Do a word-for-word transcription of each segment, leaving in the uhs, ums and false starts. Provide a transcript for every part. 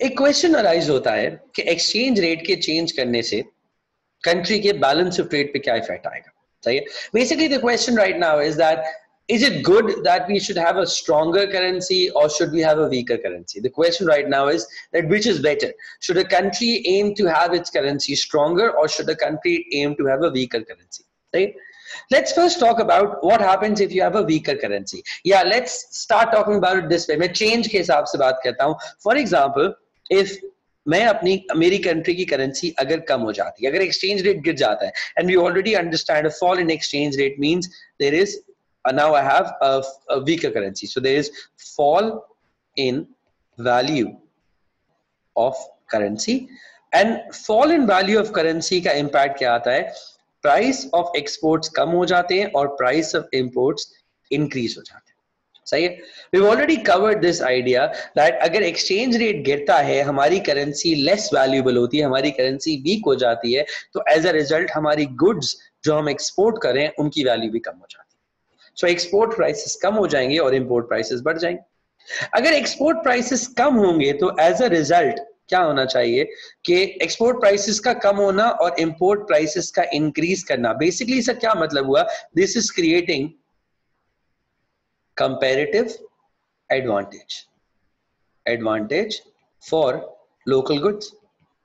एक question arise होता है कि एक्सचेंज रेट के चेंज करने से कंट्री के बैलेंस ऑफ ट्रेड पे क्या इफेक्ट आएगा. सही है. Basically the question right now is that is it good that we should have a stronger currency or should we have a weaker currency? The question right now is that which is better? Should a country aim to have its currency stronger or should a country aim to have a weaker currency? Right? Let's first talk about what happens if you have a weaker currency. Yeah, let's start talking about it this way. मैं change के हिसाब से बात करता हूँ. For example, if मैं अपनी मेरी कंट्री की करेंसी अगर कम हो जाती है, अगर एक्सचेंज रेट गिर जाता है, and we already understand a fall in exchange rate means there is Uh, now I have a, a weaker currency. So there is fall in value of currency, and fall in value of currency का impact क्या आता है? Price of exports कम हो जाते हैं और price of imports increase हो जाते हैं. सही है. We've already covered this idea that अगर exchange rate गिरता है, हमारी currency less valuable होती है, हमारी currency weak हो जाती है, तो as a result हमारी goods जो हम export करें उनकी value भी कम हो जाती है. So export prices कम हो जाएंगे और import prices बढ़ जाएंगे. अगर export prices कम होंगे तो as a result क्या होना चाहिए कि export prices का कम होना और import prices का increase करना. Basically इसका क्या मतलब हुआ? This is creating comparative advantage. Advantage for local goods.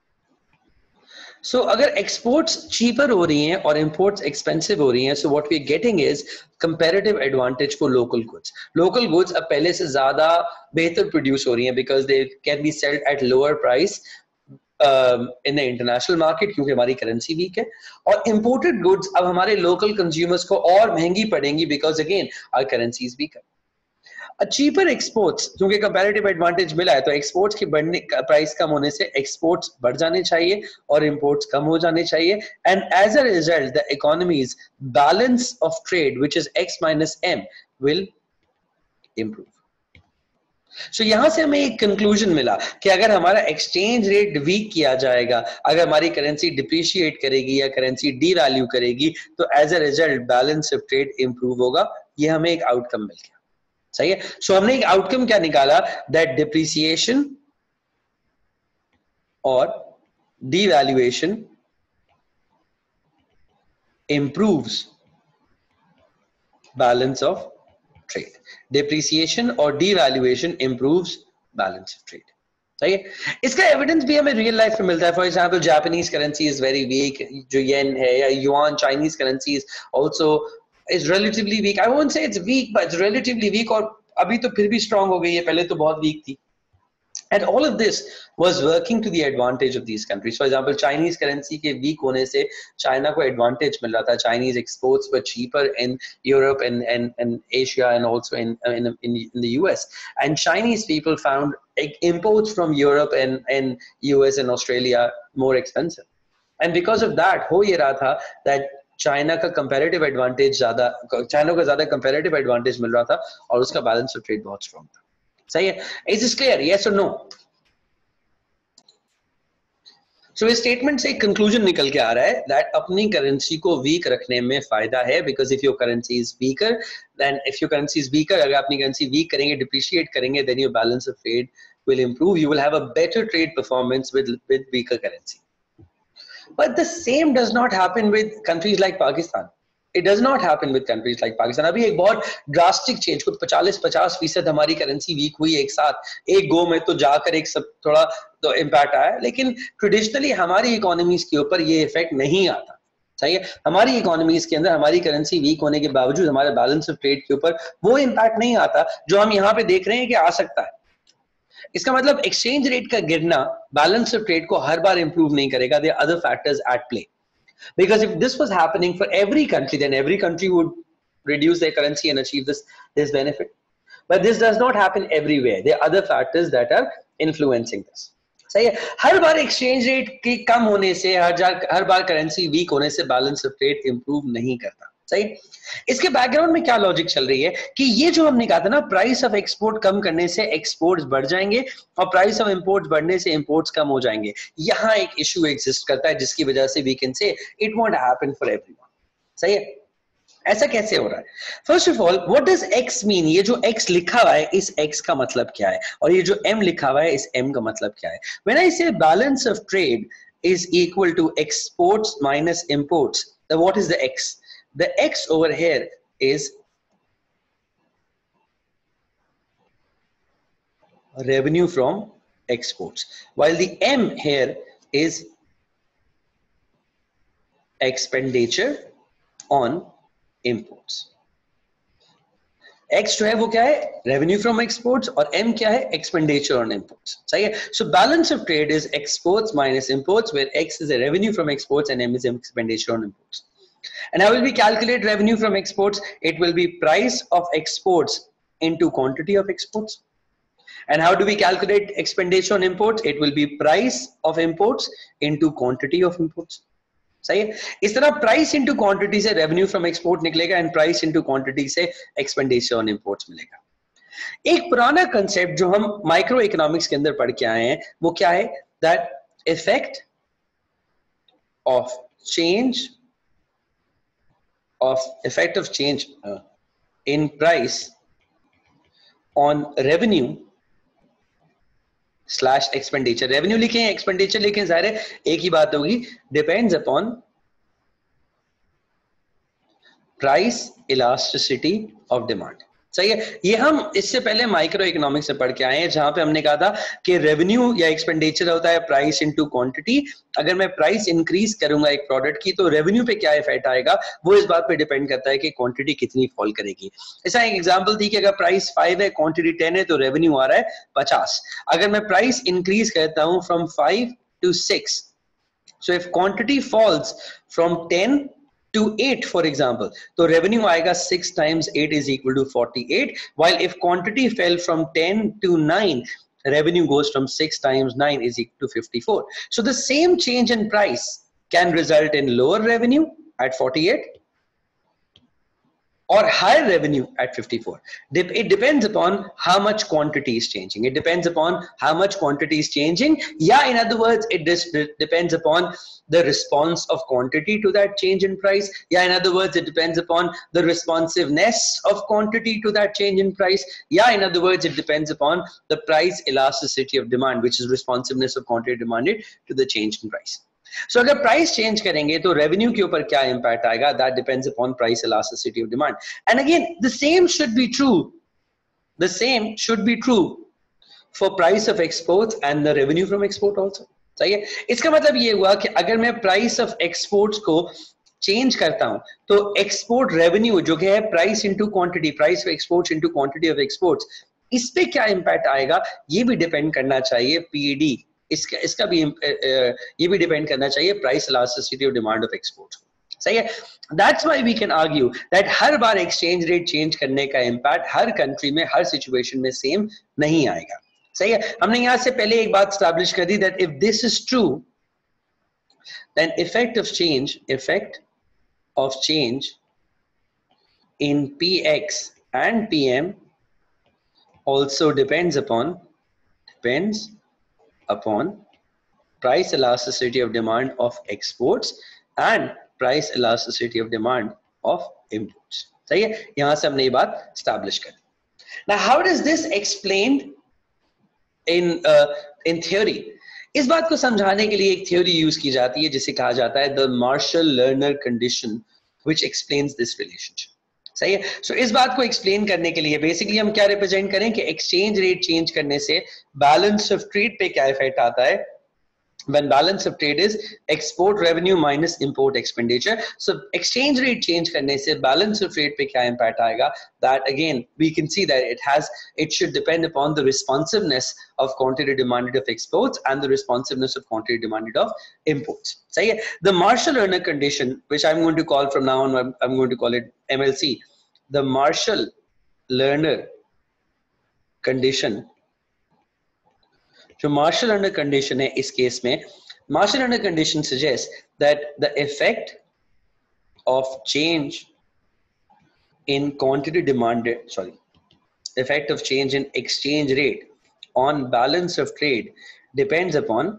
So अगर exports cheaper हो रही हैं और imports expensive हो रही हैं, so what we are getting is comparative advantage for local goods. Local goods अब पहले से ज़्यादा बेहतर produce हो रही हैं because they can be sold at lower price um, in the international market क्योंकि हमारी currency weak है, और imported goods अब हमारे local consumers को और महंगी पड़ेंगी because again our currency is weaker. Cheaper exports क्योंकि कंपैरेटिव एडवांटेज मिला है तो एक्सपोर्ट्स के बढ़ने प्राइस कम होने से एक्सपोर्ट्स बढ़ जाने चाहिए और इंपोर्ट्स कम हो जाने चाहिए, and as a result the economies balance of trade which is X minus M will improve. So यहां से हमें एक कंक्लूजन मिला कि अगर हमारा एक्सचेंज रेट वीक किया जाएगा, अगर हमारी करेंसी डिप्रिशिएट करेगी या करेंसी डीवैल्यू करेगी, तो as a result balance of trade improve होगा. ये हमें एक आउटकम मिल गया. सही है. सो हमने एक आउटकम क्या निकाला? दैट डिप्रिसिएशन और devaluation improves balance of trade. Depreciation और devaluation improves balance of trade. सही है. इसका एविडेंस भी हमें रियल लाइफ में मिलता है. For example Japanese currency is very weak, जो येन है या yuan Chinese currency is also is relatively weak. I won't say it's weak, but it's relatively weak, और अभी तो फिर भी strong हो गई है, पहले तो बहुत weak थी. And all of this was working to the advantage of these countries. For example, Chinese currency के weak होने से China को advantage मिल रहा था. Chinese exports were cheaper in Europe and and and Asia and also in in in, in the U S. And Chinese people found imports from Europe and and U S and Australia more expensive. And because of that, हो ये रहा था that China का comparative advantage ज्यादा China को ज्यादा comparative advantage मिल रहा था और उसका बैलेंस ऑफ ट्रेड बहुत स्ट्रांग था. सही है. Is this clear? यस और नो? सो इस स्टेटमेंट से एक कंक्लूजन निकल के आ रहा है दैट अपनी करेंसी को वीक रखने में फायदा है, because if your currency is weaker then if your currency is weaker अगर अपनी करेंसी वीक करेंगे, डिप्रिशिएट करेंगे, then your balance of trade will improve. You will have a better trade performance with with weaker currency. But the same does not happen with countries like Pakistan. It does not happen with countries like Pakistan. अभी एक बहुत drastic change, कुछ पचास पचास फीसद हमारी currency week हुई एक साथ, एक गो में तो जाकर एक सब थोड़ा तो इम्पैक्ट आया, लेकिन ट्रेडिशनली हमारी इकोनॉमीज के ऊपर ये इफेक्ट नहीं आता. सही है. हमारी इकोनॉमीज के अंदर हमारी करेंसी वीक होने के बावजूद हमारे बैलेंस ऑफ ट्रेड के ऊपर वो इम्पैक्ट नहीं आता जो हम यहाँ पे देख रहे हैं कि आ सकता है. इसका मतलब एक्सचेंज रेट का गिरना बैलेंस ऑफ ट्रेड को हर बार इंप्रूव नहीं करेगा. There are other factors at play, because if this was happening for every country then every country would reduce their currency and achieve this this benefit, but this does not happen everywhere. There are other factors that are influencing this. सही है. हर बार exchange rate के कम होने से, हर हर बार currency week होने से balance of trade improve नहीं करता. सही. इसके बैकग्राउंड में क्या लॉजिक चल रही है कि ये जो हमने कहा था ना, प्राइस ऑफ एक्सपोर्ट कम करने से एक्सपोर्ट्स बढ़ जाएंगे और प्राइस ऑफ इंपोर्ट्स बढ़ने से इंपोर्ट्स कम हो जाएंगे. यहाँ एक इशू एग्जिस्ट करता है जिसकी वजह से we can say it won't happen for everyone. सही है. ऐसा कैसे हो रहा है? First of all, what does x mean? ये जो x लिखा हुआ है, इस x का मतलब क्या है? और ये जो m लिखा हुआ है, इस m का मतलब क्या है? When I say balance of trade is equal to exports minus imports, then what is the x? The x over here is revenue from exports, while the m here is expenditure on imports. X जो है वो क्या है? Revenue from exports, और M क्या है? Expenditure on imports. सही है? So balance of trade is exports minus imports, where X is a revenue from exports and M is expenditure on imports. And how will we calculate revenue from exports? It will be price of exports into quantity of exports. And how do we calculate expenditure on imports? It will be price of imports into quantity of imports. सही है? इस तरह price into quantity से revenue from export निकलेगा, and price into quantity से expenditure on imports मिलेगा. एक पुराना कंसेप्ट जो हम माइक्रो इकोनॉमिक्स के अंदर पढ़ के आए हैं, वो क्या है? That effect of change of effect of change in price on revenue slash expenditure. Revenue लिखे, एक्सपेंडिचर लिखे, जाहिर है एक ही बात होगी. Depends upon price elasticity of demand. सही है? ये हम इससे पहले माइक्रो इकोनॉमिक्स से पढ़ के आए हैं, जहां पे हमने कहा था कि रेवेन्यू या एक्सपेंडिचर होता है प्राइस इनटू क्वांटिटी. अगर मैं प्राइस इंक्रीज करूंगा एक प्रोडक्ट की, तो रेवेन्यू पे क्या इफेक्ट आएगा, वो इस बात पे डिपेंड करता है कि क्वांटिटी कितनी फॉल करेगी. ऐसा एक एग्जांपल थी कि अगर प्राइस फाइव है, क्वांटिटी टेन है, तो रेवेन्यू आ रहा है पचास. अगर मैं प्राइस इंक्रीज करता हूं from five to six, so if quantity falls from ten to eight, for example, so revenue aayega six times eight is equal to forty-eight, while if quantity fell from ten to nine, revenue goes from six times nine is equal to fifty-four. So the same change in price can result in lower revenue at forty-eight or higher revenue at fifty-four. It depends upon how much quantity is changing. It depends upon how much quantity is changing. Yeah, in other words, it depends upon the response of quantity to that change in price. Yeah, in other words, it depends upon the responsiveness of quantity to that change in price. Yeah, in other words, it depends upon the price elasticity of demand, which is responsiveness of quantity demanded to the change in price. So अगर price change करेंगे तो revenue के ऊपर क्या impact आएगा? That depends upon price elasticity of demand. And again the same should be true the same should be true for price of exports and the revenue from export also. सही है? इसका मतलब ये हुआ कि अगर मैं प्राइस ऑफ एक्सपोर्ट्स को चेंज करता हूं, तो एक्सपोर्ट रेवेन्यू जो है price into quantity, price of exports into quantity of exports, इस पे क्या इंपैक्ट आएगा ये भी डिपेंड करना चाहिए. पीडी इसका इसका भी ये भी डिपेंड करना चाहिए price elasticity of demand of export. सही है? That's why we can argue that हर बार एक्सचेंज रेट चेंज करने का इंपैक्ट हर कंट्री में हर सिचुएशन में सेम नहीं आएगा. सही है? हमने यहां से पहले एक बात स्टैब्लिश कर दी that if this is true, then effect of change effect of change in px and pm also depends upon depends upon price elasticity of demand of exports and price elasticity of demand of imports. सही है? यहां से हमने ये बात establish कर. Now how does this explained in uh, in theory? इस बात को समझाने के लिए एक थ्योरी यूज की जाती है जिसे कहा जाता है the Marshal Lerner condition, which explains this relationship. सही है? सो so, इस बात को एक्सप्लेन करने के लिए बेसिकली हम क्या रिप्रेजेंट करें कि एक्सचेंज रेट चेंज करने से बैलेंस ऑफ ट्रेड पे क्या इफेक्ट आता है. when balance of trade is export revenue minus import expenditure. So exchange rate change करने से balance of trade पे क्या impact आएगा? That again we can see that it has it should depend upon the responsiveness of quantity demanded of exports and the responsiveness of quantity demanded of imports. सही है? The Marshal Lerner condition, which I'm going to call from now on, I'm, I'm going to call it M L C. The Marshal Lerner condition. जो Marshal Lerner condition है इस case में, Marshal Lerner condition suggests that the effect of change in quantity demanded, sorry, effect of change in exchange rate on balance of trade depends upon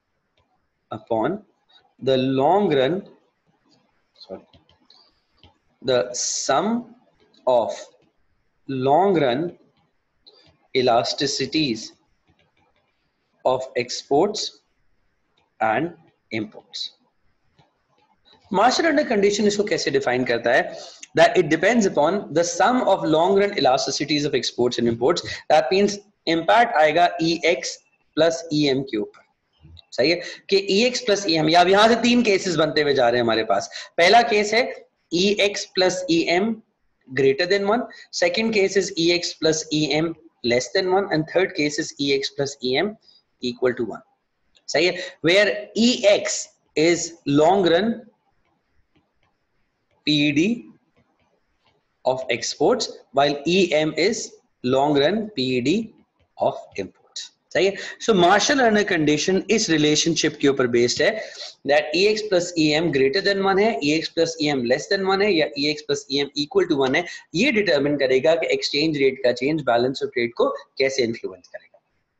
upon the long run, sorry, the sum of long run elasticities of exports and imports. Marshall Lerner condition इसको कैसे define करता है? That it depends upon the sum of long run elasticities of exports and imports. That means impact आएगा E X plus E M के ऊपर. सही है कि E X plus E M, या यहां से तीन केसेस बनते हुए जा रहे हैं हमारे पास. पहला केस है E X plus E M greater than one. Second case is E X plus E M less than one, and third case is E X plus E M equal to one. सही है, where E X is long run P E D of exports while E M is long run P E D of imports. सही है. So Marshal Lerner condition इस relationship के ऊपर based है that E X plus E M greater than one है, E X plus E M less than one है, या E X plus E M equal to one है. ये determine करेगा कि exchange rate का change balance of trade को कैसे influence करेगा.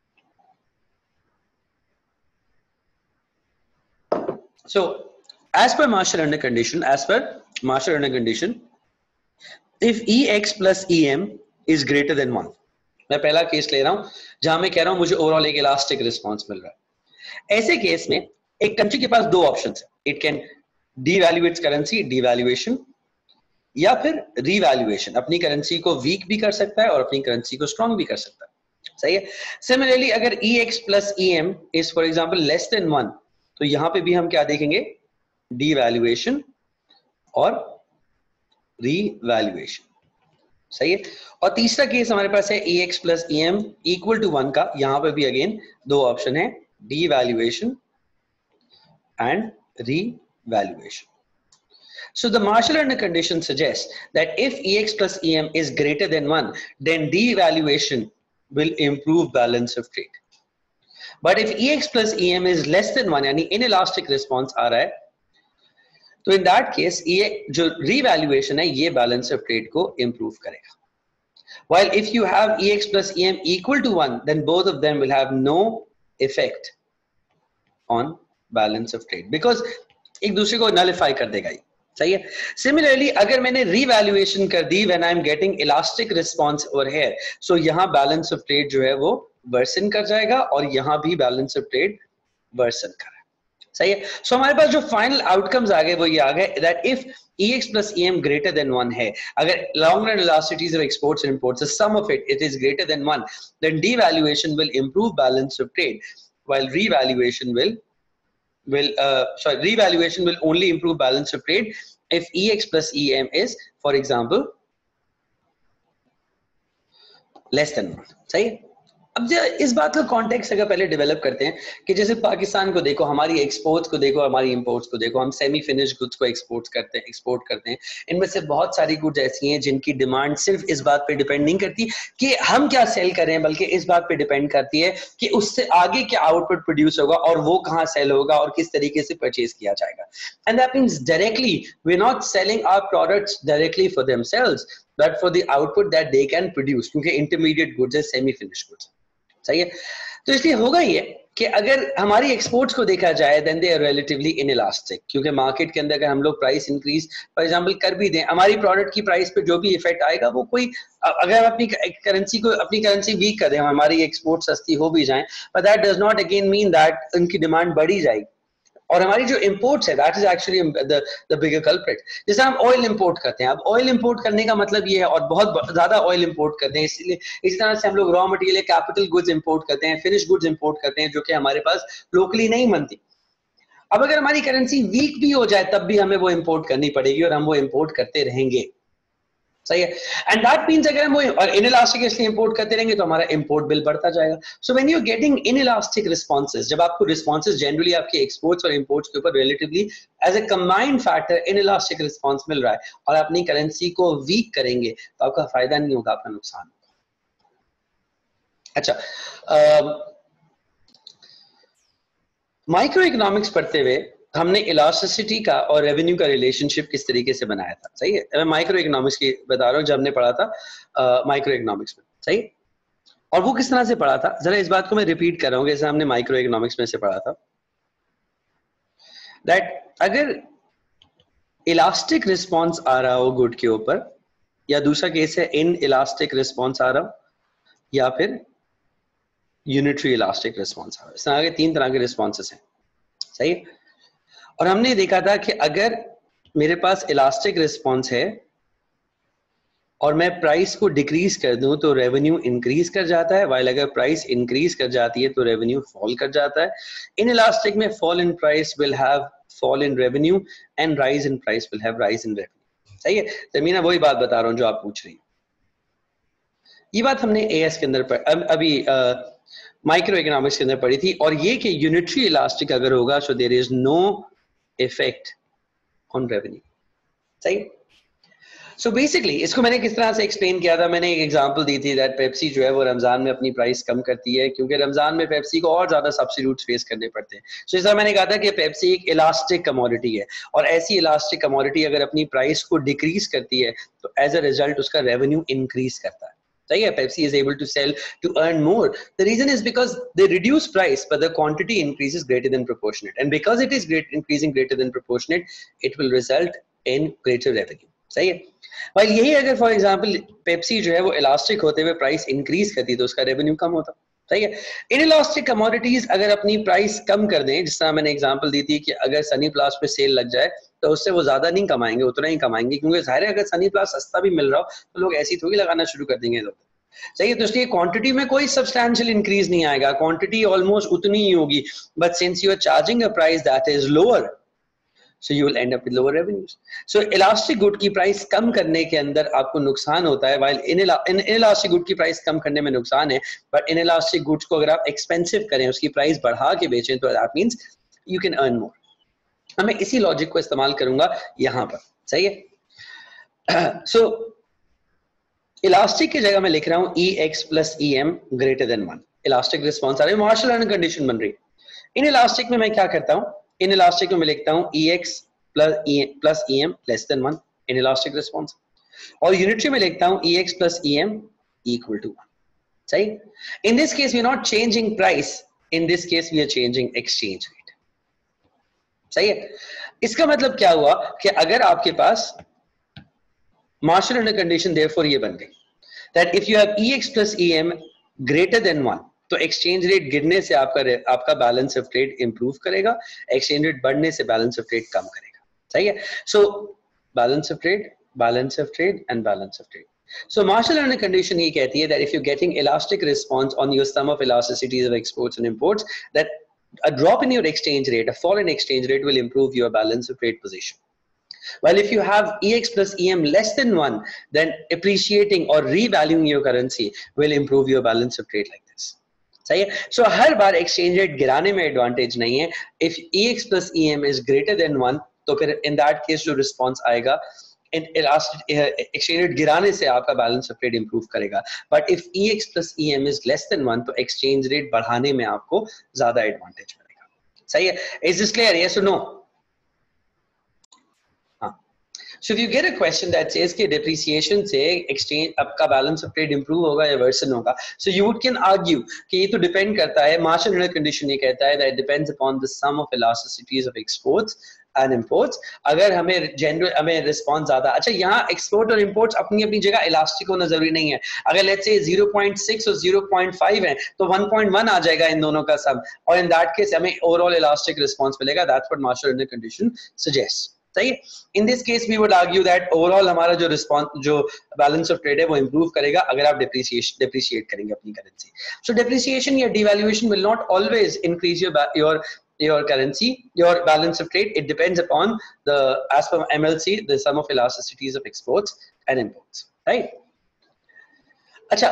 So as per Marshal Lerner condition, as per Marshal Lerner condition, if E X plus E M is greater than one, मैं पहला केस ले रहा हूं जहां मैं कह रहा हूं मुझे ओवरऑल एक इलास्टिक रिस्पांस मिल रहा है. ऐसे केस में एक कंट्री के पास दो ऑप्शंस है. It can devaluate currency, devaluation, या फिर रीवैल्यूएशन. अपनी करेंसी को वीक भी कर सकता है और अपनी करेंसी को स्ट्रांग भी कर सकता है. सही है. सिमिलरली अगर E X plus E M is for example less than one, तो यहां पे भी हम क्या देखेंगे? डीवैल्यूएशन और रीवैल्यूएशन. सही है. और तीसरा केस हमारे पास है E X plus E M equal to one का. यहां पे भी अगेन दो ऑप्शन है, devaluation and revaluation. So the Marshal Lerner condition suggests that if E X plus E M is greater than one, then devaluation will improve balance of trade. But if E X plus E M is less than one, यानी inelastic response आ रहा है, तो in that case ये जो revaluation है ये balance of trade को improve करेगा. While if you have E X plus E M equal to one, then both of them will have no effect on balance of trade because एक दूसरे को nullify कर देगा ये. सही है. Similarly अगर मैंने revaluation कर दी when I am getting elastic response over here, so यहाँ balance of trade जो है वो वर्सन कर जाएगा और यहाँ भी बैलेंस ऑफ ट्रेड वर्सन कर रहा है. सही है. सो so, हमारे पास जो फाइनल आउटकम्स आ गए वो ये आ गए that if E X plus E M greater than one है, अगर long run elasticities of exports and imports, the sum of it it is greater than one, then devaluation will improve balance of trade while revaluation will will uh, sorry revaluation will only improve balance of trade if E X plus E M is for example less than one. सही है. अब इस बात का context अगर पहले develop करते हैं कि जैसे पाकिस्तान को देखो, हमारी एक्सपोर्ट्स को देखो, हमारी इंपोर्ट्स को देखो, हम सेमी फिनिश गुड्स को एक्सपोर्ट करते हैं एक्सपोर्ट करते हैं. इनमें से बहुत सारी गुड्स ऐसी हैं जिनकी डिमांड सिर्फ इस बात पे डिपेंड नहीं करती कि हम क्या सेल कर रहे हैं, बल्कि इस बात पे डिपेंड करती है कि उससे आगे क्या आउटपुट प्रोड्यूस होगा और वो कहाँ सेल होगा और किस तरीके से परचेज किया जाएगा. And that means directly we are not selling our products directly for themselves but for the output that they can produce, क्योंकि इंटरमीडिएट गुड्स है, सेमी फिनिश गुड्स. सही है. तो इसलिए होगा ये कि अगर हमारी एक्सपोर्ट्स को देखा जाए then they are relatively inelastic, क्योंकि मार्केट के अंदर अगर हम लोग प्राइस इंक्रीज फॉर एग्जांपल कर भी दें, हमारी प्रोडक्ट की प्राइस पे जो भी इफेक्ट आएगा वो कोई, अगर हम अपनी करेंसी को अपनी करेंसी वीक कर दें, हमारी एक्सपोर्ट सस्ती हो भी जाए, but that does not again mean that उनकी डिमांड बढ़ी जाएगी. और हमारी जो इंपोर्ट्स है that is actually the the bigger culprit. जैसे हम ऑयल इंपोर्ट करते हैं, अब ऑयल इंपोर्ट करने का मतलब ये है, और बहुत ज्यादा ऑयल इंपोर्ट करते हैं, इसलिए इस तरह से हम लोग raw material capital goods import करते हैं, फिनिश गुड्स इंपोर्ट करते हैं जो कि हमारे पास लोकली नहीं बनती. अब अगर हमारी करेंसी वीक भी हो जाए तब भी हमें वो इंपोर्ट करनी पड़ेगी और हम वो इंपोर्ट करते रहेंगे. सही है. एंड दैट मींस अगर हम वो और इनइलास्टिक इसलिए इंपोर्ट करते रहेंगे तो हमारा इंपोर्ट बिल बढ़ता जाएगा. So when you are getting inelastic responses, जब आपको रिस्पांसेस जनरली आपके एक्सपोर्ट्स और इंपोर्ट्स के ऊपर relatively as a combined factor inelastic response मिल रहा है और अपनी करेंसी को वीक करेंगे तो आपका फायदा नहीं होगा, आपका नुकसान होगा. अच्छा, माइक्रो इकोनॉमिक्स पढ़ते हुए हमने इलास्टिसिटी का और रेवेन्यू का रिलेशनशिप किस तरीके से बनाया था. सही है. मैं माइक्रो इकोनॉमिक्स की बता रहा हूँ जब हमने पढ़ा था माइक्रो इकोनॉमिक्स में. सही. और वो किस तरह से पढ़ा था, जरा इस बात को मैं रिपीट कर रहा हूँ जैसे हमने माइक्रो इकोनॉमिक्स में से पढ़ा था, दैट अगर इलास्टिक रिस्पॉन्स आ रहा हो गुड के ऊपर, या दूसरा केस है इन इलास्टिक रिस्पॉन्स आ रहा हो, या फिर यूनिटरी इलास्टिक रिस्पॉन्स आ रहा हो। इस तरह के तीन तरह के रिस्पॉन्सेस हैं, सही है। और हमने देखा था कि अगर मेरे पास इलास्टिक रिस्पॉन्स है और मैं प्राइस को डिक्रीज कर दूं तो रेवेन्यू इंक्रीज कर जाता है, वाइल अगर प्राइस इंक्रीज कर जाती है तो रेवेन्यू फॉल कर जाता है। इन इलास्टिक में fall in price will have fall in revenue and rise in price will have rise in revenue, सही है। जमीना वही बात बता रहा हूं जो आप पूछ रही हैं। ये बात हमने एएस के अंदर पढ़, अब, अभी माइक्रो इकोनॉमिक्स के अंदर पढ़ी थी, और ये कि यूनिटरी इलास्टिक अगर होगा so there is no effect on revenue, सही। सो बेसिकली इसको मैंने किस तरह से एक्सप्लेन किया था, मैंने एक एग्जांपल दी थी दैट पेप्सी जो है वो रमजान में अपनी प्राइस कम करती है क्योंकि रमजान में पेप्सी को और ज्यादा सब्सिट्यूट्स फेस करने पड़ते हैं। सो so, इस तरह मैंने कहा था कि पेप्सी एक इलास्टिक कमोडिटी है, और ऐसी इलास्टिक कमोडिटी अगर अपनी प्राइस को डिक्रीज करती है तो एज अ रिजल्ट उसका रेवेन्यू इंक्रीज करता है, सही है। Pepsi is able to sell to earn more. The reason is because they reduce price, but the quantity increases greater than proportionate. And because it is great, increasing greater than proportionate, it will result in greater revenue. सही है। While यही अगर for example Pepsi जो है वो elastic होते हुए price increase करती तो उसका revenue कम होता, सही है। इनइलास्टिक कमोडिटीज अगर अपनी प्राइस कम कर दें, जिस तरह मैंने एग्जांपल दी थी कि अगर सनी प्लास पे सेल लग जाए तो उससे वो ज्यादा नहीं कमाएंगे, उतना ही कमाएंगे, क्योंकि जाहिर है अगर सनी प्लास सस्ता भी मिल रहा हो तो लोग ऐसी थोड़ी लगाना शुरू कर देंगे तो, सही है। तो इसलिए क्वांटिटी में कोई सब्सटैंशियल इंक्रीज नहीं आएगा, क्वांटिटी ऑलमोस्ट उतनी ही होगी, but since you are charging a price that is lower, so you will end up with lower revenues. So elastic good की प्राइस कम करने के अंदर आपको नुकसान होता है, while inelastic good की प्राइस कम करने में नुकसान है, but inelastic goods को अगर आप एक्सपेंसिव करें, उसकी प्राइस बढ़ा के बेचें तो that means you can earn more. अब मैं इसी लॉजिक को इस्तेमाल करूंगा यहाँ पर, सही है। so इलास्टिक की जगह मैं लिख रहा हूँ E X plus E M greater than one, elastic response आ रही है, मार्शल लर्नर कंडीशन बन रही है। इन इलास्टिक में मैं क्या करता हूँ, इन इलास्टिक में मैं लिखता हूँ E X plus E plus E M less than one, inelastic response, और यूनिटरी में लिखता हूँ E X plus E M equal to one, सही। In this case we are not changing price, in this case we are changing exchange rate, सही है। इसका मतलब क्या हुआ कि अगर आपके पास मार्शल लर्नर कंडीशन देयरफॉर ये बन गई that if you have E X plus E M greater than one, तो एक्सचेंज रेट गिरने से आपका आपका बैलेंस ऑफ ट्रेड इंप्रूव करेगा, एक्सचेंज रेट बढ़ने से बैलेंस ऑफ ट्रेड कम करेगा, सही है। So balance of trade, balance of trade and balance of trade. So Marshall Lerner condition ये कहती है that if you getting elastic response on your sum of elasticities of exports and imports, that a drop in your exchange rate, a fall in exchange rate will improve your balance of trade position. While if you have E X plus E M less than one, then appreciating or revaluing your currency will improve your balance of trade like this. सही है। So हर बार exchange rate गिराने में advantage नहीं है। If E X plus E M is greater than one, तो फिर in that case जो response आएगा, exchange rate गिराने से आपका balance of trade improve करेगा। But if E X plus E M is less than one, तो exchange rate बढ़ाने में आपको ज़्यादा advantage मिलेगा, सही है। Is this clear? Yes or no? So if you get a question that says कि depreciation से exchange आपका balance of trade improve होगा या worsen होगा, so you can argue कि ये तो depend करता है, Marshall Lerner condition ये कहता है that it depends upon the sum of elasticities of exports and imports. अगर हमें general हमें response ज़्यादा, अच्छा यहाँ export और imports अपनी अपनी जगह elastic होना जरूरी नहीं है। अगर let's say zero point six और zero point five है तो one point one आ जाएगा इन दोनों का sum, और in that case हमें overall elastic response मिलेगा। That's what Marshall Lerner condition suggests. सही। In this case we would argue that overall हमारा जो रिस्पॉन्स जो बैलेंस ऑफ ट्रेड है वो इंप्रूव करेगा अगर आप डिप्रिसिएशन डिप्रिशिएट करेंगे अपनी करेंसी। सो डिप्रिसिएशन या devaluation will not always increase your your your currency, your balance of trade. It depends upon the, as per M L C, the sum of elasticities of exports and imports, right? अच्छा,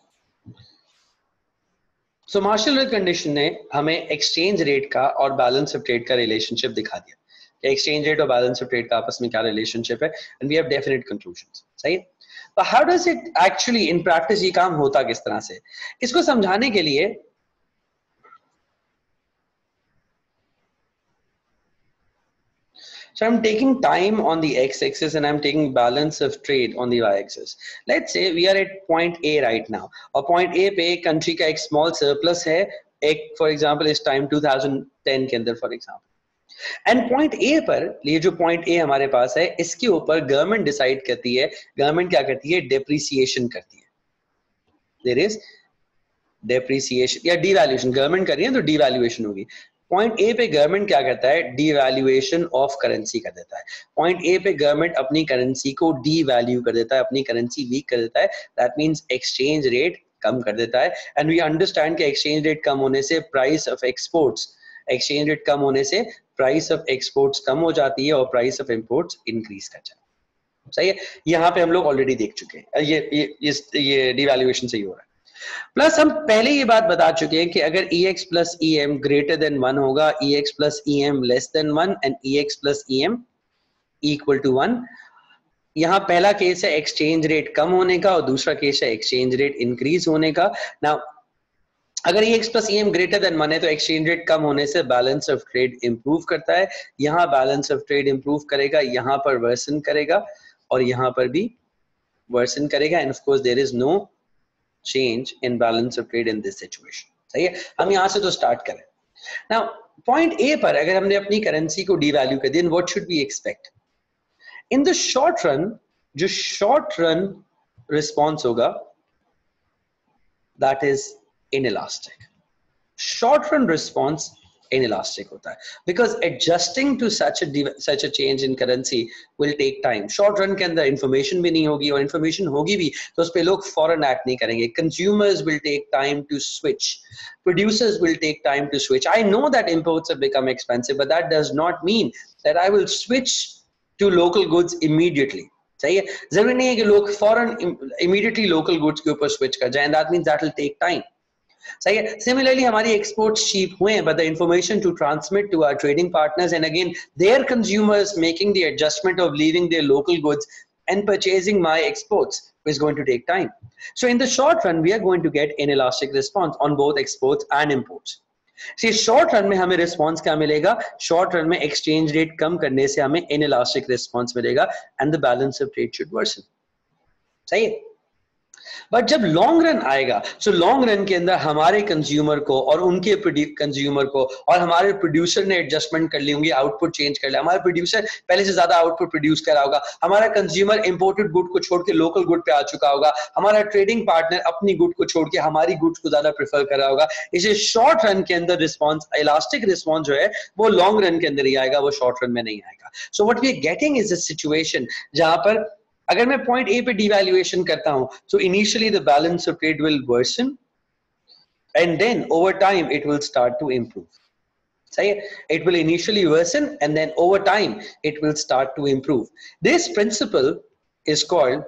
so Marshall Lerner condition ने हमें exchange rate का और balance of trade का relationship दिखा दिया, exchange rate और balance of trade का आपस में क्या relationship है, and we have definite conclusions, सही है। तो how does it actually in practice ये काम होता किस तरह से, इसको समझाने के लिए so I'm taking time on the x-axis and I'm taking balance of trade on the y-axis. Let's say we are at point A right now, और point A पे country का एक small surplus है, एक for example इस time twenty ten के अंदर for example, and point A पर, ये जो पॉइंट ए हमारे पास है, इसके ऊपर गवर्नमेंट डिसाइड करती है, गवर्नमेंट क्या करती है, डेप्रिसिएशन करती है। देयर इज डेप्रिसिएशन या डीवैल्यूएशन, गवर्नमेंट कर रही है तो डीवैल्यूएशन होगी। पॉइंट ए पे गवर्नमेंट क्या करता है, डीवैल्यूएशन ऑफ करेंसी कर देता है। पॉइंट ए पे गवर्नमेंट अपनी करेंसी को डीवैल्यू कर देता है, अपनी करेंसी वीक कर देता है। दैट मींस एक्सचेंज रेट कम कर देता है। एंड वी अंडरस्टैंड कि एक्सचेंज रेट कम होने से price of exports, exchange rate कम होने से प्राइस ऑफ एक्सपोर्ट्स कम हो जाती है और प्राइस ऑफ इंपोर्ट्स इंक्रीज कर जाती है। सही है, यहाँ पे हम लोग ऑलरेडी देख चुके हैं, ये ये ये डीवैल्यूएशन से ही हो रहा है। प्लस हम पहले ये बात बता चुके हैं कि अगर ex plus em greater than one होगा, ex plus em less than one and ex plus em equal to one. यहां पहला केस है एक्सचेंज रेट कम होने का और दूसरा केस है एक्सचेंज रेट इंक्रीज होने का। नाउ अगर ex plus em greater than one है तो एक्सचेंज रेट कम होने से बैलेंस ऑफ ट्रेड इंप्रूव करता है। यहां बैलेंस ऑफ ट्रेड इंप्रूव करेगा, यहां पर वर्सन करेगा और यहां पर भी वर्सन करेगा। And of course there is no change in balance of trade in this situation। सही है, हम यहां से तो स्टार्ट करें। Now point A पर अगर हमने अपनी करेंसी को डीवैल्यू कर दिया, what should we expect? In the short run, जो short run response होगा, that is inelastic। Short run response inelastic होता है because adjusting to such a such a change in currency will take time। short run के अंदर information भी नहीं होगी और information होगी भी तो उस पे लोग फौरन act नहीं करेंगे। consumers will take time to switch, producers will take time to switch। I know that imports have become expensive but that does not mean that I will switch to local goods immediately। सही है, जरूरी नहीं है कि लोग फौरन immediately local goods के ऊपर switch कर जाएं। that means that will take time। सही है, सिमिलरली हमारी एक्सपोर्ट्स चीप हुए but the information to transmit to our trading partners and again their consumers making the adjustment of leaving their local goods and purchasing my exports is going to take time। So in the short run we are going to get inelastic response on both exports and imports। See, short run में हमें response क्या मिलेगा, short run में exchange rate कम करने से हमें inelastic response मिलेगा and the balance of trade should worsen। सही है, बट जब लॉन्ग रन आएगा, सो लॉन्ग रन के अंदर हमारे कंज्यूमर को और उनके कंज्यूमर को और हमारे प्रोड्यूसर ने एडजस्टमेंट कर ली होंगी, आउटपुट चेंज कर लिया, हमारा प्रोड्यूसर पहले से ज्यादा आउटपुट प्रोड्यूस कर रहा होगा, हमारा कंज्यूमर इंपोर्टेड गुड को छोड़ के लोकल गुड पे आ चुका होगा, हमारा ट्रेडिंग पार्टनर अपनी गुड को छोड़ के हमारी गुड्स को ज्यादा प्रेफर कर रहा होगा। इसे शॉर्ट रन के अंदर रिस्पॉन्स, इलास्टिक रिस्पॉन्स जो है वो लॉन्ग रन के अंदर ही आएगा, वो शॉर्ट रन में नहीं आएगा। So what we are getting is a situation जहां पर अगर मैं पॉइंट ए पे डिवैल्यूएशन करता हूं so initially the balance of trade will worsen and then over time it will start to improve. सही है, it will initially worsen and then over time it will start to improve. This principle is called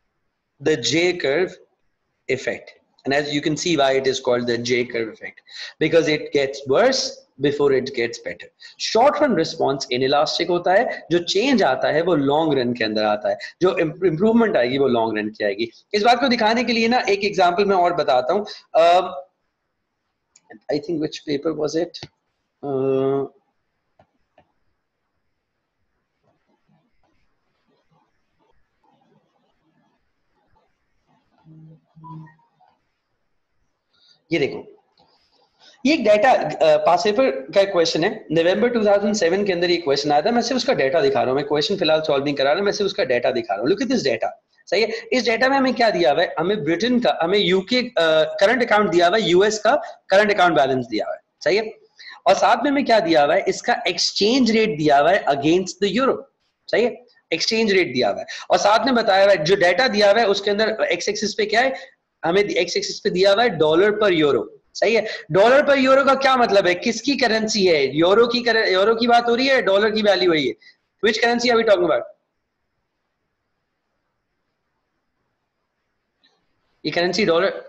the J curve effect, and as you can see why it is called the J curve effect, because it gets worse before it gets better। short run response inelastic होता है, जो change आता है वो long run के अंदर आता है, जो improvement आएगी वो long run की आएगी। इस बात को दिखाने के लिए ना एक एग्जांपल मैं और बताता हूँ। uh, I think which paper was it? uh, ये देखो, ये एक डाटा पास पेपर का क्वेश्चन है, नवंबर टू थाउजेंड सेवन के अंदर ये क्वेश्चन आया था। मैं सिर्फ उसका डाटा दिखा रहा हूँ, मैं क्वेश्चन फिलहाल सॉल्व नहीं करा रहा, मैं सिर्फ उसका डाटा दिखा रहा हूँ। Look at this data. सही है, इस डाटा में हमें क्या दिया हुआ है, हमें ब्रिटेन का, हमें यूके करंट अकाउंट दिया हुआ है, यूएस का करंट अकाउंट बैलेंस दिया हुआ है। सही है, और साथ में हमें क्या दिया हुआ है, इसका एक्सचेंज रेट दिया हुआ है अगेंस्ट द यूरो। सही है, एक्सचेंज रेट दिया हुआ है और साथ में बताया हुआ है, जो डाटा दिया हुआ है उसके अंदर एक्स एक्सिस पे क्या है, हमें एक्स एक्सिस पे दिया हुआ है डॉलर पर यूरो। सही है, डॉलर पर यूरो का क्या मतलब है, किसकी करेंसी है, यूरो की कर, यूरो की बात हो रही है, डॉलर की वैल्यू हो रही है, which currency are we talking about? ये currency dollar,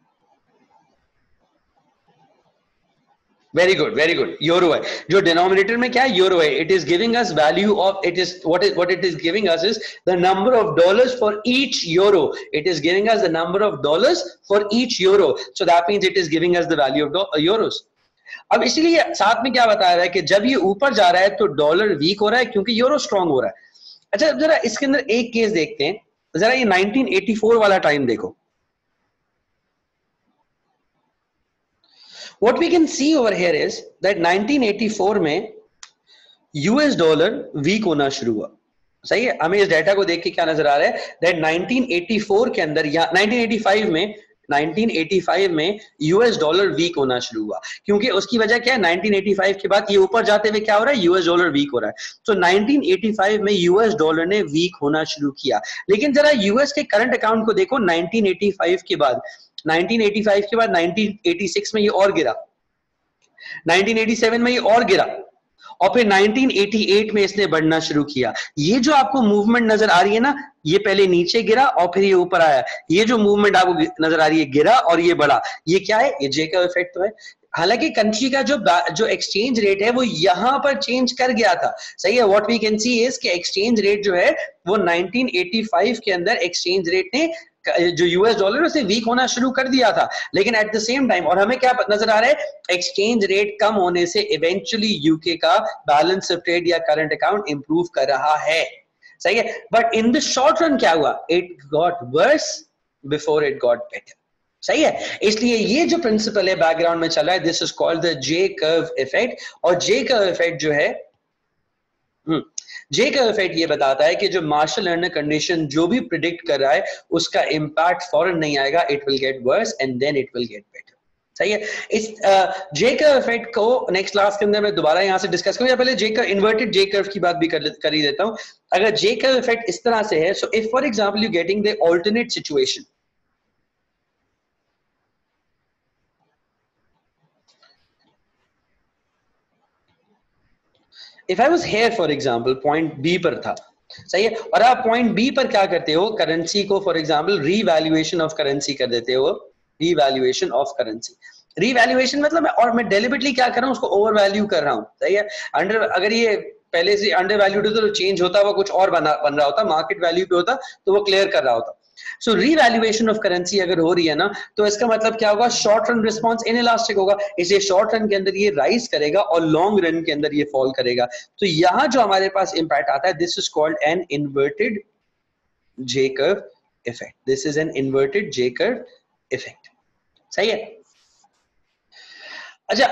very good very good, euro है। जो डिनोमिनेटर में क्या है, यूरो है। It is giving us value of, it is what is what it is giving us is the number of dollars for each euro. It is giving us the number of dollars for each euro, so that means it is giving us the value of Euros. अब इसीलिए साथ में क्या बताया है कि जब ये ऊपर जा रहा है तो डॉलर वीक हो रहा है क्योंकि यूरो स्ट्रांग हो रहा है। अच्छा, जरा इसके अंदर एक केस देखते हैं, जरा ये नाइनटीन एटी फोर वाला टाइम देखो। What we can see over here is that nineteen eighty four में यूएस डॉलर वीक होना शुरू हुआ। सही है, हमें इस डेटा को देख के क्या नजर आ रहा है दैट नाइनटीन एटी फोर के अंदर या नाइनटीन एटी फाइव में नाइनटीन एटी फाइव में यूएस डॉलर वीक होना शुरू हुआ, क्योंकि उसकी वजह क्या है, नाइनटीन एटी फाइव के बाद ये ऊपर जाते हुए क्या हो रहा है, यूएस डॉलर वीक हो रहा है। तो नाइनटीन एटी फाइव में यूएस डॉलर ने वीक होना शुरू किया। लेकिन जरा यूएस के करंट अकाउंट को देखो, नाइनटीन एटी फाइव के बाद नाइनटीन एटी फाइव के बाद नाइनटीन एटी सिक्स में ये और गिरा, नाइनटीन एटी सेवन में ये और गिरा, और फिर नाइनटीन एटी एट में इसने बढ़ना शुरू किया। ये जो आपको मूवमेंट नजर आ रही है ना, ये पहले नीचे गिरा और फिर ये ऊपर आया, ये जो मूवमेंट आपको नजर आ रही है, गिरा और ये बढ़ा, ये क्या है, ये जे का इफेक्ट तो है। हालांकि कंट्री का जो जो एक्सचेंज रेट है वो यहां पर चेंज कर गया था। सही है, what we can see is कि एक्सचेंज रेट जो है वो नाइनटीन एटी फाइव के अंदर एक्सचेंज रेट ने जो यूएस डॉलर उसे वीक होना शुरू कर दिया था। लेकिन एट द सेम टाइम, और हमें क्या नजर आ रहा है, एक्सचेंज रेट कम होने से इवेंचुअली यूके का बैलेंस ऑफ ट्रेड या करंट अकाउंट इंप्रूव कर रहा है। सही है, but in the short run क्या हुआ, it got worse before it got better. सही है, इसलिए ये जो प्रिंसिपल है बैकग्राउंड में चल रहा है, this is called the J curve effect. और जे कर्व इफेक्ट जो है, जे का इफेक्ट ये बताता है कि जो मार्शल लर्नर कंडीशन जो भी प्रिडिक्ट कर रहा है उसका इंपैक्ट फौरन नहीं आएगा, it will get worse and then it will get better. सही है, इस जे का इफेक्ट को नेक्स्ट क्लास के अंदर मैं दोबारा यहां से डिस्कस करूं, या पहले जे का इन्वर्टेड जे कर्व की बात भी कर, कर ही देता हूं। अगर जे का इफेक्ट इस तरह से है, so if for example you getting the alternate situation, if I was here for example point B पर था, सही है, और आप पॉइंट बी पर क्या करते हो, करेंसी को for example revaluation of currency कर देते हो, रीवैल्यूएशन ऑफ करेंसी। रीवैल्यूएशन मतलब मैं, और मैं डेलिबरेटली क्या कर रहा हूं, उसको ओवर वैल्यू कर रहा हूं। सही है, अंडर, अगर ये पहले से अंडर वैल्यूड होता तो चेंज होता, वो कुछ और बना बन रहा होता, मार्केट वैल्यू पे होता तो वो क्लियर कर रहा होता। सो रीवैल्यूएशन ऑफ करेंसी अगर हो रही है ना, तो इसका मतलब क्या होगा, शॉर्ट रन रिस्पांस इनइलास्टिक होगा, इसलिए शॉर्ट रन के अंदर ये राइज करेगा और लॉन्ग रन के अंदर ये फॉल करेगा। तो यहां जो हमारे पास इंपैक्ट आता है, this is called an inverted J curve effect. This is an inverted J curve effect. सही है, अच्छा,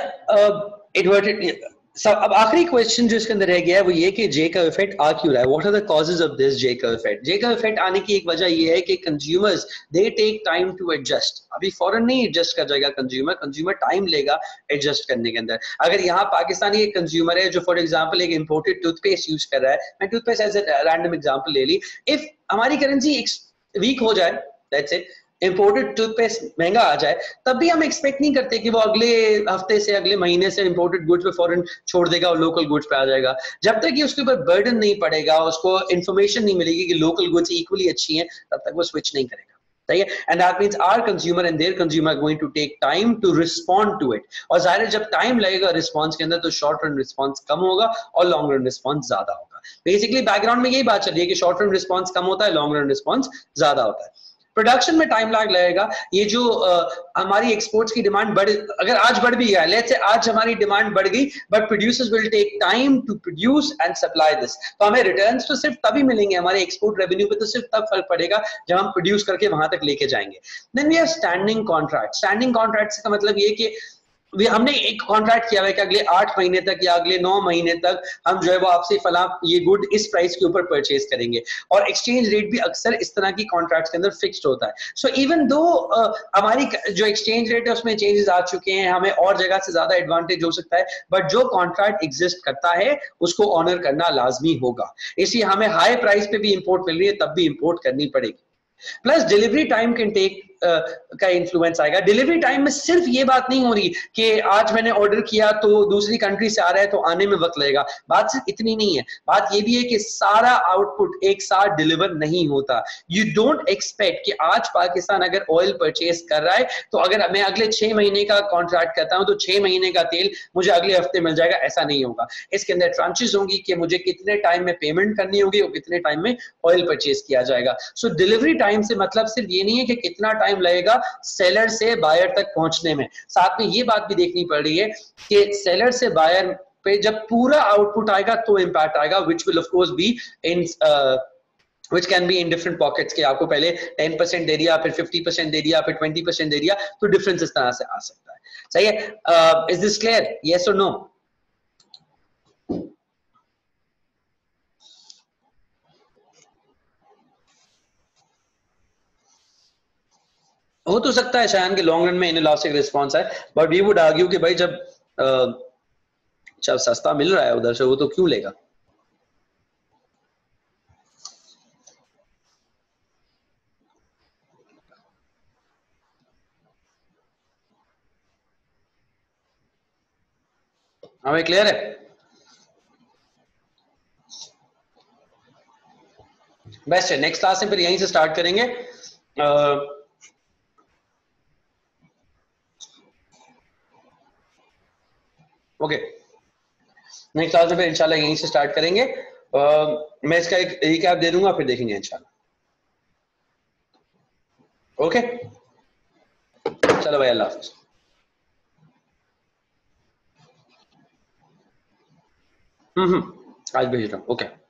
इन्वर्टेड। सब अब आखिरी क्वेश्चन जो इसके अंदर रह गया है वो ये कि जे का इफेक्ट आ क्यों रहा है, what are the causes of this J का इफेक्ट। जे का इफेक्ट आने की एक वजह ये है कि consumers they take time to adjust. अभी फौरन नहीं एडजस्ट कर जाएगा कंज्यूमर, कंज्यूमर टाइम लेगा एडजस्ट करने के अंदर। अगर यहाँ पाकिस्तानी एक कंज्यूमर है जो फॉर एग्जांपल एक इंपोर्टेड टूथपेस्ट यूज कर रहा है, मैं toothpaste as a random example ले ली, इफ हमारी करेंसी वीक हो जाए, दैट्स इट, इंपोर्टेड टूथपेस्ट महंगा आ जाए, तब भी हम एक्सपेक्ट नहीं करते कि वो अगले हफ्ते से अगले महीने से इंपोर्टेड गुड्स पे फौरन छोड़ देगा और लोकल गुड्स पे आ जाएगा। जब तक कि उसके ऊपर बर्डन नहीं पड़ेगा, उसको इन्फॉर्मेशन नहीं मिलेगी कि लोकल गुड्स इक्वली अच्छी हैं, तब तक वो स्विच नहीं करेगा। सही है, and that means our consumer and their consumer going to take time to respond to it. और जाहिर है जब टाइम लगेगा रिस्पॉन्स के अंदर, तो शॉर्ट रन रिस्पॉन्स कम होगा और लॉन्ग रन रिस्पॉन्स ज्यादा होगा। बेसिकली बैकग्राउंड में यही बात चल रही है कि शॉर्ट रन रिस्पॉन्स कम होता है, लॉन्ग रन रिस्पॉन्स ज्यादा होता है। प्रोडक्शन में टाइम लैग लगेगा। ये जो आ, हमारी एक्सपोर्ट्स की डिमांड बढ़, अगर आज बढ़ भी गया, लेट्स से आज हमारी डिमांड बढ़ गई, but producers will take time to produce and supply this. तो हमें रिटर्न्स तो सिर्फ तभी मिलेंगे, हमारे एक्सपोर्ट रेवेन्यू पे तो सिर्फ तब फर्क पड़ेगा जब हम प्रोड्यूस करके वहां तक लेके जाएंगे। Then we have standing contract. Standing contract का मतलब ये कि हमने एक कॉन्ट्रैक्ट किया हुआ है कि अगले आठ महीने तक या अगले नौ महीने तक हम जो है वो आपसे फला ये गुड इस प्राइस के ऊपर परचेज करेंगे, और एक्सचेंज रेट भी अक्सर इस तरह की कॉन्ट्रैक्ट्स के अंदर फिक्स्ड होता है। सो इवन दो हमारी जो एक्सचेंज रेट है उसमें चेंजेस आ चुके हैं, हमें और जगह से ज्यादा एडवांटेज हो सकता है, बट जो कॉन्ट्रैक्ट एग्जिस्ट करता है उसको ऑनर करना लाजमी होगा। इसलिए हमें हाई प्राइस पे भी इंपोर्ट मिल रही है, तब भी इंपोर्ट करनी पड़ेगी। Plus delivery time can take का इन्फ्लुएंस आएगा। डिलीवरी टाइम में सिर्फ ये बात नहीं हो रही कि आज मैंने ऑर्डर किया तो दूसरी कंट्री से आ रहा है तो आने में वक्त लगेगा, बात सिर्फ इतनी नहीं है, बात ये भी है कि सारा आउटपुट एक साथ डिलीवर नहीं होता। यू डोंट एक्सपेक्ट कि आज पाकिस्तान अगर ऑयल परचेज कर रहा है तो अगर मैं अगले छह महीने का कॉन्ट्रैक्ट करता हूं तो छह महीने का तेल मुझे अगले हफ्ते मिल जाएगा, ऐसा नहीं होगा। इसके अंदर ट्रांचेस होंगी कि मुझे कितने टाइम में पेमेंट करनी होगी और कितने टाइम में ऑयल परचेज किया जाएगा। सो डिलीवरी टाइम से मतलब सिर्फ ये नहीं है कि कितना टाइम लगेगा सेलर से बायर तक पहुंचने में, साथ में ये बात भी देखनी पड़ रही है कि सेलर से बायर पे जब पूरा आउटपुट आएगा तो इंपैक्ट आएगा, which will of course be in uh, which can be in different pockets, कि आपको पहले टेन परसेंट दे दिया, फिर फिफ्टी परसेंट दे दिया, फिर ट्वेंटी परसेंट दे दिया, तो डिफरेंस इस तरह से आ सकता है। सही है, इज दिस क्लियर, यस और नो? हो तो सकता है शायद के लॉन्ग रन में इनइलास्टिक रिस्पॉन्स है, बट वी वुड आर्ग्यू कि भाई जब अ, जब सस्ता मिल रहा है उधर से वो तो क्यों लेगा। हमें क्लियर है। बेस्ट है, नेक्स्ट क्लास में फिर यहीं से स्टार्ट करेंगे। ओके, नेक्स्ट क्लास में फिर इंशाल्लाह यहीं से स्टार्ट करेंगे। uh, मैं इसका एक रिकैप दे दूंगा, फिर देखेंगे इंशाल्लाह। ओके, चलो भाई, अल्लाह हाफिज। हम्म हम्म, आज भेज रहा हूँ। ओके।